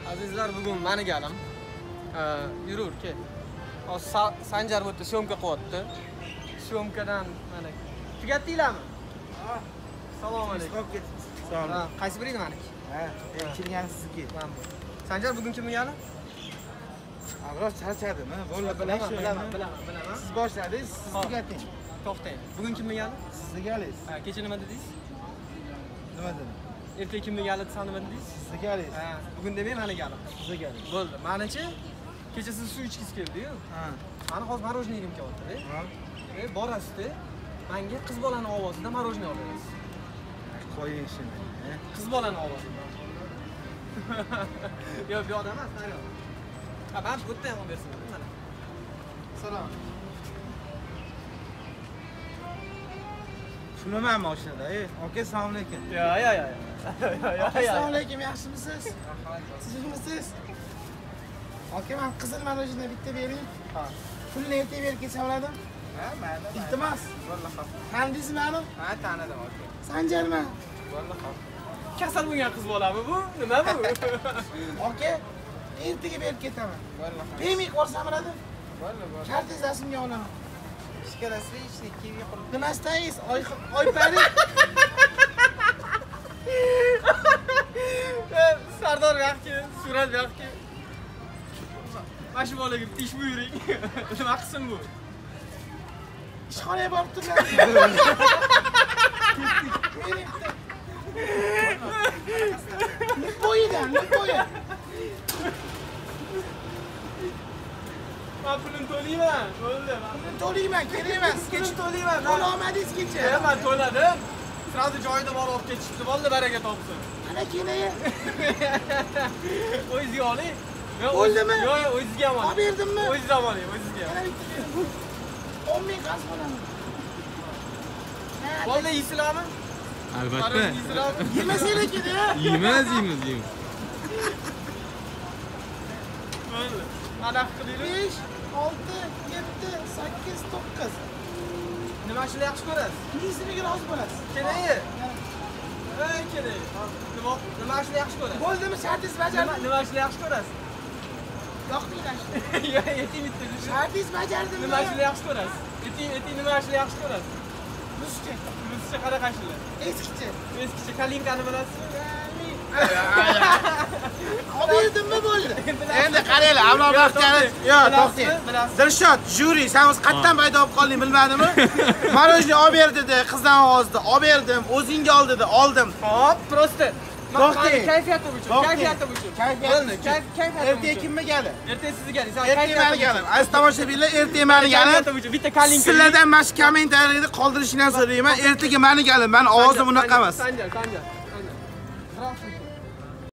Azizlar, bugun meni galim. Yurur ke. Sanjar bo'tdi, syomka qilyapti. Syomkadan mana tugatdinglarmi? Ha. Assalomu alaykum. Salom. Qaysi biring meniki? Ha, kelgan sizniki. Sanjar bugun kimni galim? Biroz charchadim, ha. Bilaman. Siz boshladingiz, siz tugating. To'xtang. Bugun kimni galim? Siz galingiz. Ha, kecha nima dedingiz? Nima dedim? Ertaga kimni galim desam nima dedingiz? Siz galingiz. Ha, bugun demay meni galim. Siz galingiz. Bo'ldi. Menichi kecha siz suv ichgisiz keldi-yu. Ha. Meni hozir marojniy yedim kelyapti-da. Ha. Borasizda menga qiz bolaning ovozida marojniy olasiz. Qo'ying shuni. Qiz bolaning ovozida. Yo'q, bu odam emas, tayyor. Ha, men bu yerda ham bersin mana. Salom. Shunaman mashinada, aka, assalomu alaykum. Yo. Assalomu alaykum, yaxshimisiz? Sizmisiz? Aka, men qizil marojniy bitta bering. Ha. Pulni ertaga berib ketsam bo'ladimi? Ha, mayli. Iltimos. Vallahi. Tanidingizmi meni? Ha, tanidim, aka. Sanjarmi? Vallahi. Kasal bo'lgan qiz bolami bu? Nima bu? Aka, ertaga berib ketaman. Vallahi. Bermay qo'rsam bo'ladi? Vallahi. Kartingiz rasmga olaman. Ishkarasli ishni kimga qilib? Nimastangiz? Oypari. Sardor yo'qki, surat yo'qki. Mana shu bolaga ish buyuring. Nima qilsin bu? Ishxonaga borib turlar. Qo'yidan, qo'y. Men pulim to'layman. Bo'ldi. Pulni to'layman, kerak emas. Kech to'layman. To'lamadingiz kecha. Men to'ladim. Sirada joyida borib olib ketishibdi. Bo'ldi, baraka topsin. Ana kelay. O'zingizga oling. Bo'ldimi? Yo'q, o'zingizga ham oling. Olib berdimmi? O'zingizga ham oling, o'zingizga. Ana bitta. 10 ming qarz bo'laman. Bo'ldi, yeysizlarmi? Albatta. Yemasanglar kerak-a? Yeymiz. Bo'ldi. Ana qilinglar. 5, 6, 7, 8, 9. Nima ishni yaxshi ko'rasiz? Inglizchaga rozi bo'lasiz. Kerak. Kerak. Nima ishni yaxshi ko'rasiz? Bo'ldimi, shartingiz bajardim. Nima ishni yaxshi ko'rasiz? Yoqdinglar. Yo'q, yeting bitta. Shartingiz bajardimmi? Nima ishni yaxshi ko'rasiz? Yeting nima ishni yaxshi ko'rasiz? Ruscha. Ruscha qanaqa ishlar? Eskicha. Kalinkani bilasizmi? Olib berdimmi bo'ldi? Endi qaranglar, Avlodbaqchani. Yo'q, to'xtang. Dilshod, juri, sen o'z qayerdan paydo bo'lib qolding bilmadimmi? Marojniy olib ber dedi, qizdan ovozda. Olib berdim, o'zingga ol dedi, oldim. Hop, prosta. To'xtang. Kayfiyati uchun. Bo'ldi, kayfiyati. Ertaga kimga keldi? Ertaga sizga galing. Ertaga meni galim. Aziz tomoshabinlar, ertaga meni galim. Bitta kalinka. Sizlardan mana shu kommentariyada qoldirishinglarni so'rayman. Ertaga meni galim. Men ovozim unaqa emas. Sanjar. Здравствуйте.